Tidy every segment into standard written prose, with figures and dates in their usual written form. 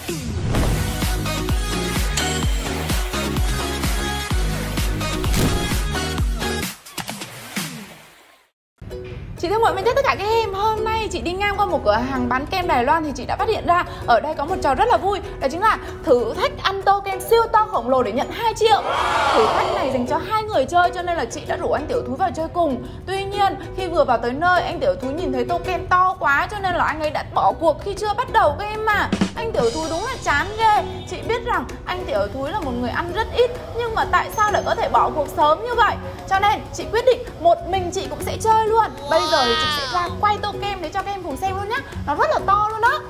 Chị thân mến, tất cả các em, hôm nay chị đi ngang qua một cửa hàng bán kem Đài Loan thì chị đã phát hiện ra ở đây có một trò rất là vui. Đó chính là thử thách ăn tô kem siêu to khổng lồ để nhận 2 triệu. Thử thách này dành cho 2 người chơi cho nên là chị đã rủ anh Tiểu Thúi vào chơi cùng. Tuy nhiên khi vừa vào tới nơi, anh Tiểu Thúi nhìn thấy tô kem to quá cho nên là anh ấy đã bỏ cuộc khi chưa bắt đầu các em mà. Anh Tiểu Thúi đúng là chán ghê. Chị biết rằng anh Tiểu Thúi là một người ăn rất ít, nhưng mà tại sao lại có thể bỏ cuộc sớm như vậy? Cho nên chị quyết định một mình chị cũng sẽ chơi luôn. Bây giờ thì chị sẽ ra quay tô kem để cho các em cùng xem luôn nhá. Nó rất là to luôn đó.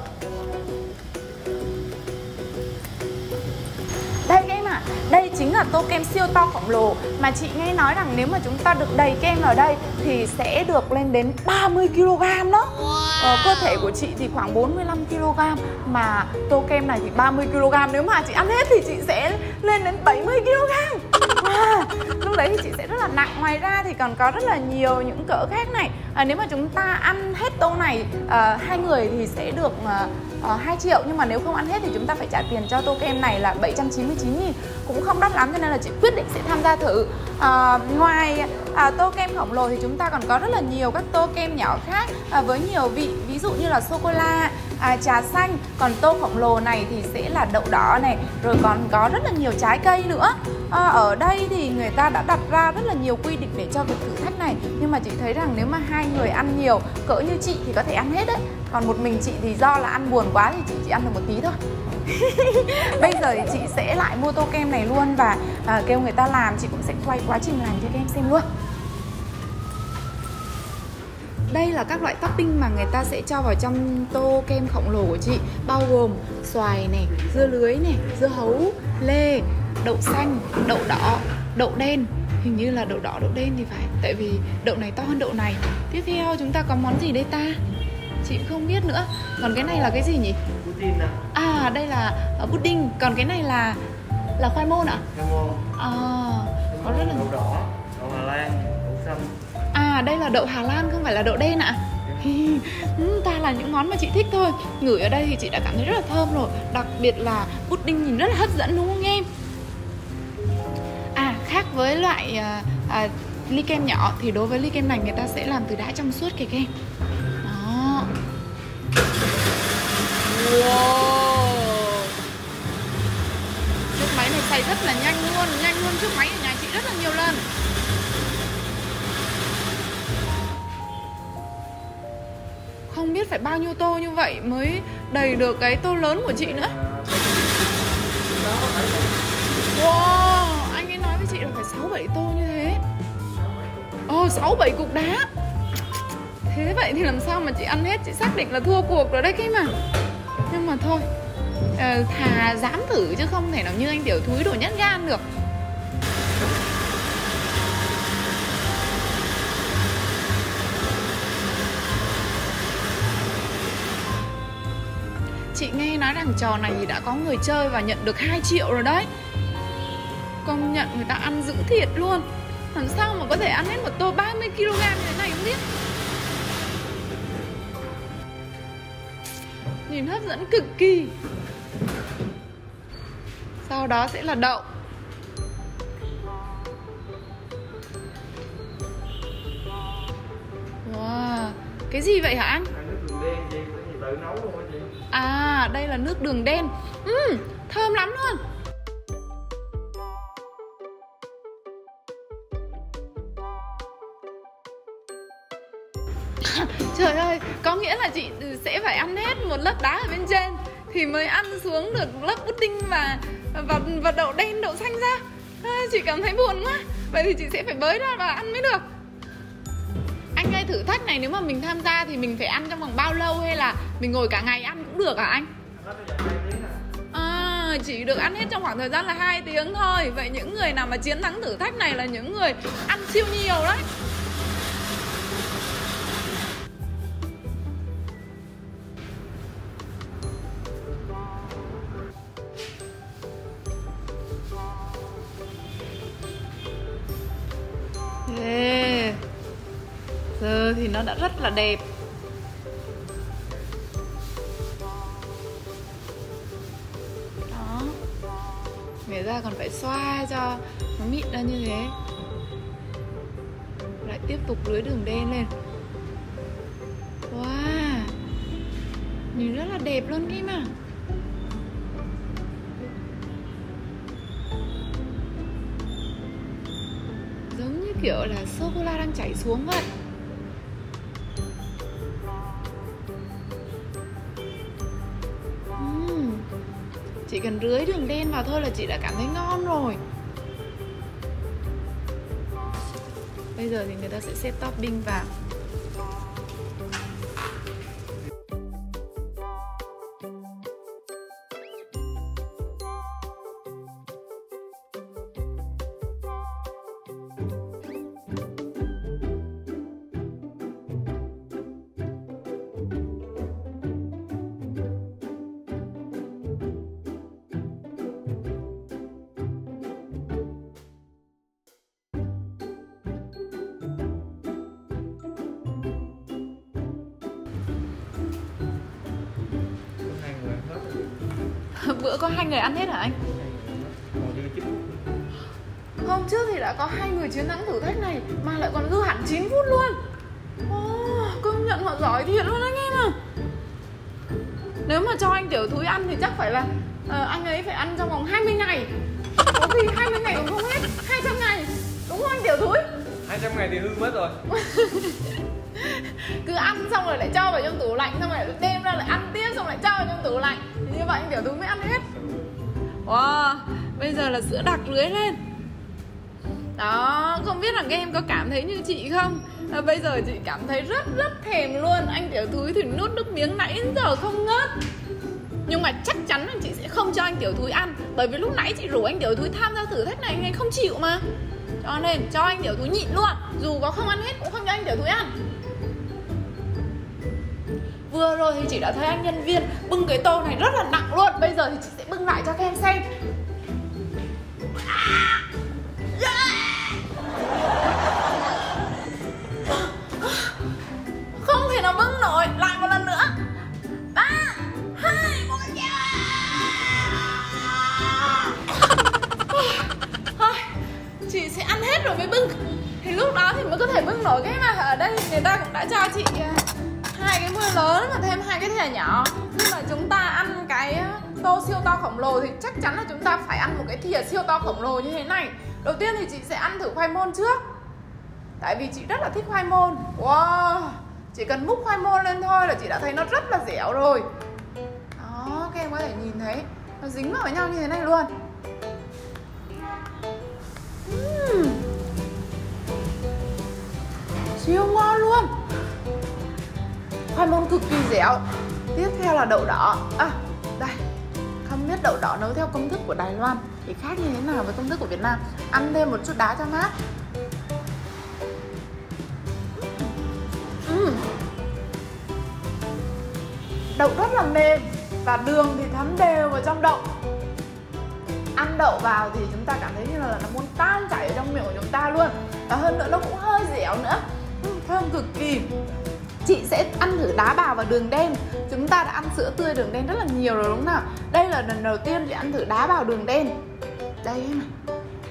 Đây các em ạ, đây chính là tô kem siêu to khổng lồ mà chị nghe nói rằng nếu mà chúng ta được đầy kem ở đây thì sẽ được lên đến 30 kg đó. Cơ thể của chị thì khoảng 45 kg mà tô kem này thì 30 kg. Nếu mà chị ăn hết thì chị sẽ lên đến 70 kg. Lúc đấy thì chị sẽ rất là nặng. Ngoài ra thì còn có rất là nhiều những cỡ khác này. Nếu mà chúng ta ăn hết tô này 2 người thì sẽ được 2 triệu. Nhưng mà nếu không ăn hết thì chúng ta phải trả tiền cho tô kem này là 799.000. Cũng không đắt lắm cho nên là chị quyết định sẽ tham gia thử. Ngoài tô kem khổng lồ thì chúng ta còn có rất là nhiều các tô kem nhỏ khác với nhiều vị. Ví dụ như là sô-cô-la, trà xanh. Còn tô khổng lồ này thì sẽ là đậu đỏ này. Rồi còn có rất là nhiều trái cây nữa. Ở đây thì người ta đã đặt ra rất là nhiều quy định để cho việc thử thách này. Nhưng mà chị thấy rằng nếu mà 2 người ăn nhiều, cỡ như chị thì có thể ăn hết đấy. Còn một mình chị thì do là ăn buồn quá thì chị chỉ ăn được một tí thôi. Bây giờ thì chị sẽ lại mua tô kem này luôn và kêu người ta làm. Chị cũng sẽ quay quá trình làm cho các em xem luôn. Đây là các loại topping mà người ta sẽ cho vào trong tô kem khổng lồ của chị. Bao gồm xoài này, dưa lưới này, dưa hấu, lê, đậu xanh, đậu đỏ, đậu đen. Hình như là đậu đỏ, đậu đen thì phải. Tại vì đậu này to hơn đậu này. Tiếp theo chúng ta có món gì đây ta? Chị không biết nữa. Còn cái này là cái gì nhỉ? Đây là pudding. Còn cái này là khoai môn ạ? Khoai môn. Có rất là đậu đỏ, đậu Hà Lan, đậu xanh. Đây là đậu Hà Lan không phải là đậu đen ạ? Ta là những món mà chị thích thôi. Ngửi ở đây thì chị đã cảm thấy rất là thơm rồi. Đặc biệt là pudding nhìn rất là hấp dẫn đúng không em? Khác với loại ly kem nhỏ thì đối với ly kem này người ta sẽ làm từ đá trong suốt kìa các em. Đó. Wow. Chiếc máy này xay rất là nhanh luôn chiếc máy ở nhà chị rất là nhiều lần. Không biết phải bao nhiêu tô như vậy mới đầy được cái tô lớn của chị nữa. Wow, anh ấy nói với chị là phải 6-7 tô như thế. 6-7 cục đá. Thế vậy thì làm sao mà chị ăn hết? Chị xác định là thua cuộc rồi đấy cái mà. Nhưng mà thôi, thà dám thử chứ không thể nào như anh Tiểu Thúi đồ nhát gan được. Chị nghe nói rằng trò này thì đã có người chơi và nhận được 2 triệu rồi đấy. Công nhận người ta ăn dữ thiệt luôn. Làm sao mà có thể ăn hết một tô 30 kg như thế này không biết. Nhìn hấp dẫn cực kỳ. Sau đó sẽ là đậu. Wow, cái gì vậy hả anh? Đây là nước đường đen. Thơm lắm luôn. Trời ơi, có nghĩa là chị sẽ phải ăn hết một lớp đá ở bên trên thì mới ăn xuống được lớp pudding và đậu đen, đậu xanh ra. Chị cảm thấy buồn quá. Vậy thì chị sẽ phải bới ra và ăn mới được. Anh ơi, thử thách này nếu mà mình tham gia thì mình phải ăn trong vòng bao lâu hay là mình ngồi cả ngày ăn cũng được hả anh? Chỉ được ăn hết trong khoảng thời gian là 2 tiếng thôi. Vậy những người nào mà chiến thắng thử thách này là những người ăn siêu nhiều đấy. Giờ thì nó đã rất là đẹp. ra còn phải xoa cho nó mịn ra như thế. Lại tiếp tục rưới đường đen lên. Wow, nhìn rất là đẹp luôn Kim à. Giống như kiểu là sô-cô-la đang chảy xuống vậy. Chỉ cần rưới đường đen vào thôi là chị đã cảm thấy ngon rồi. Bây giờ thì người ta sẽ xếp topping vào. Bữa có 2 người ăn hết hả anh? Hôm trước thì đã có 2 người chiến thắng thử thách này mà lại còn dư hẳn 9 phút luôn. Công nhận họ giỏi thiệt luôn anh em à. Nếu mà cho anh Tiểu Thúi ăn thì chắc phải là anh ấy phải ăn trong vòng 20 ngày. Có khi 20 ngày cũng không hết, 200 ngày. Đúng không anh Tiểu Thúi? 200 ngày thì hư mất rồi. Cứ ăn xong rồi lại cho vào trong tủ lạnh, xong rồi lại đem ra lại ăn tiếp, xong lại cho vào trong tủ lạnh. Thì như vậy anh Tiểu Thúi mới ăn hết. Wow, bây giờ là sữa đặc lưới lên. Đó, không biết là các em có cảm thấy như chị không? Bây giờ chị cảm thấy rất thèm luôn. Anh Tiểu Thúi thì nuốt nước miếng nãy đến giờ không ngớt. Nhưng mà chắc chắn là chị sẽ không cho anh Tiểu Thúi ăn. Bởi vì lúc nãy chị rủ anh Tiểu Thúi tham gia thử thách này, anh ấy không chịu mà. Cho nên cho anh Tiểu Thúi nhịn luôn. Dù có không ăn hết cũng không cho anh Tiểu Thúi ăn. Vừa rồi thì chị đã thấy anh nhân viên bưng cái tô này rất là nặng luôn. Bây giờ thì chị sẽ bưng lại cho các em xem. Không thể nào bưng nổi. Lại một lần nữa. 3, 2, 1. Thôi, chị sẽ ăn hết rồi mới bưng. Thì lúc đó thì mới có thể bưng nổi cái mà ở đây người ta cũng đã cho chị 2 cái muôi lớn và thêm 2 cái thìa nhỏ. Khi mà chúng ta ăn cái tô siêu to khổng lồ thì chắc chắn là chúng ta phải ăn một cái thìa siêu to khổng lồ như thế này. Đầu tiên thì chị sẽ ăn thử khoai môn trước. Tại vì chị rất là thích khoai môn. Wow, chỉ cần múc khoai môn lên thôi là chị đã thấy nó rất là dẻo rồi. Đó, các em có thể nhìn thấy nó dính vào với nhau như thế này luôn. Siêu ngon luôn. Khoai môn cực kỳ dẻo. Tiếp theo là đậu đỏ. Đây. Không biết đậu đỏ nấu theo công thức của Đài Loan thì khác như thế nào với công thức của Việt Nam. Ăn thêm một chút đá cho mát. Đậu rất là mềm và đường thì thấm đều vào trong đậu. Ăn đậu vào thì chúng ta cảm thấy như là nó muốn tan chảy ở trong miệng của chúng ta luôn. Và hơn nữa nó cũng hơi dẻo nữa. Thơm cực kỳ. Chị sẽ ăn thử đá bào và đường đen. Chúng ta đã ăn sữa tươi đường đen rất là nhiều rồi đúng không nào? Đây là lần đầu tiên chị ăn thử đá bào đường đen. Đây em này.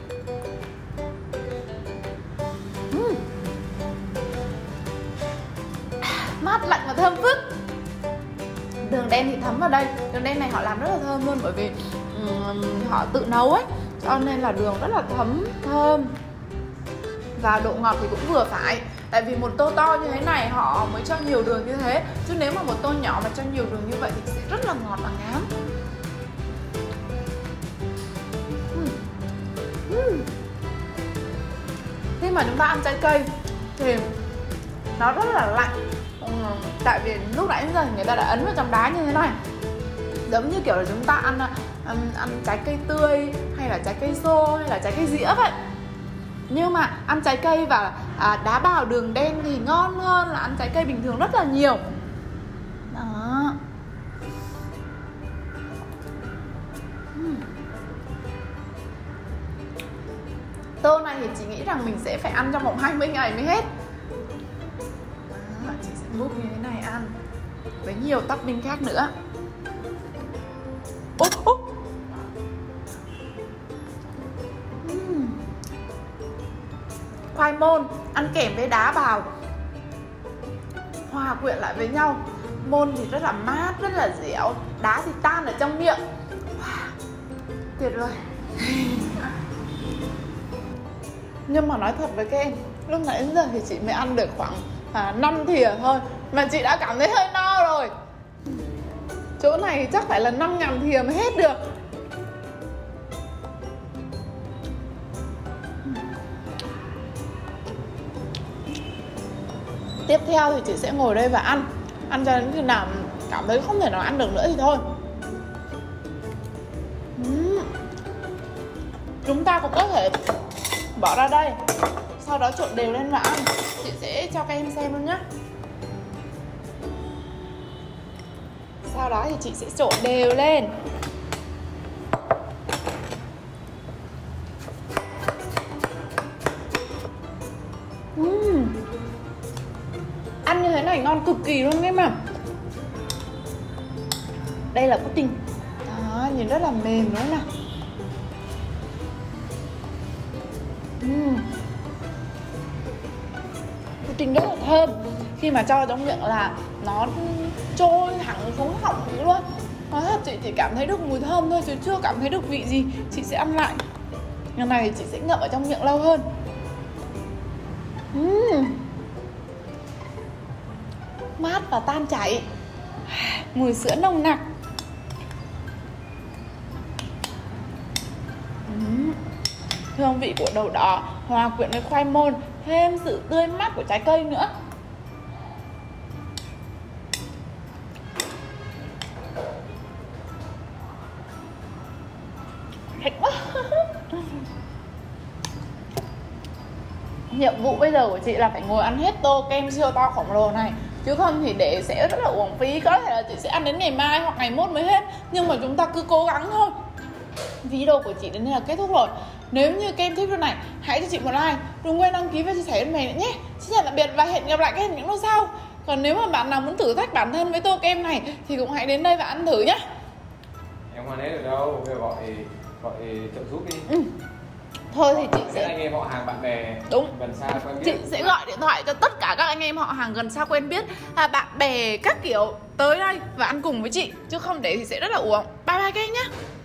Mát lạnh và thơm phức. Đường đen thì thấm vào đây. Đường đen này họ làm rất là thơm luôn. Bởi vì họ tự nấu ấy, cho nên là đường rất là thơm. Và độ ngọt thì cũng vừa phải. Tại vì một tô to như thế này họ mới cho nhiều đường như thế. Chứ nếu mà một tô nhỏ mà cho nhiều đường như vậy thì sẽ rất là ngọt và ngán. Khi mà chúng ta ăn trái cây thì nó rất là lạnh. Tại vì lúc nãy đến giờ người ta đã ấn vào trong đá như thế này. Giống như kiểu là chúng ta ăn trái cây tươi, hay là trái cây xô, hay là trái cây dĩa vậy. Nhưng mà ăn trái cây và đá bào đường đen thì ngon hơn là ăn trái cây bình thường rất là nhiều. Đó. Tô này thì chị nghĩ rằng mình sẽ phải ăn trong vòng 20 ngày mới hết. Đó, chị sẽ múc như thế này ăn với nhiều topping khác nữa. khoai môn ăn kèm với đá bào hòa quyện lại với nhau. Môn thì rất là mát, rất là dẻo, đá thì tan ở trong miệng. Tuyệt vời. Nhưng mà nói thật với các em, lúc nãy đến giờ thì chị mới ăn được khoảng 5 thìa thôi mà chị đã cảm thấy hơi no rồi. Chỗ này chắc phải là 5.000 thìa mới hết được. Tiếp theo thì chị sẽ ngồi đây và ăn cho đến khi nào cảm thấy không thể nào ăn được nữa thì thôi. Chúng ta cũng có thể bỏ ra đây, sau đó trộn đều lên và ăn. Chị sẽ cho các em xem luôn nhé. Sau đó thì chị sẽ trộn đều lên. Ăn như thế này ngon cực kỳ luôn em ạ. Đây là pudding. Đó, nhìn rất là mềm đúng không nào? Pudding rất là thơm. Khi mà cho trong miệng là nó trôi thẳng xuống họng luôn. Nói thật chị chỉ cảm thấy được mùi thơm thôi chứ chưa cảm thấy được vị gì. Chị sẽ ăn lại. Lần này thì chị sẽ ngậm ở trong miệng lâu hơn. Mát và tan chảy. Mùi sữa nồng nặc. Hương vị của đậu đỏ hòa quyện với khoai môn, thêm sự tươi mát của trái cây nữa. Thích quá. Nhiệm vụ bây giờ của chị là phải ngồi ăn hết tô kem siêu to khổng lồ này, chứ không thì để sẽ rất là uổng phí. Có thể là chị sẽ ăn đến ngày mai hoặc ngày mốt mới hết, nhưng mà chúng ta cứ cố gắng thôi. Video của chị đến đây là kết thúc rồi. Nếu như các em thích video này, hãy cho chị một like, đừng quên đăng ký và chia sẻ với mình nữa nhé. Xin chào tạm biệt và hẹn gặp lại các em những lúc sau. Còn nếu mà bạn nào muốn thử thách bản thân với tô kem này thì cũng hãy đến đây và ăn thử nhé. Em Hoa Nét ở đâu? Bây giờ gọi trợ giúp đi. Thôi thì chị sẽ anh em họ hàng bạn bè gần xa quen biết. Chị sẽ gọi điện thoại cho tất cả các anh em họ hàng gần xa quen biết, bạn bè các kiểu tới đây và ăn cùng với chị, chứ không để thì sẽ rất là uổng. Bye bye các anh nhé.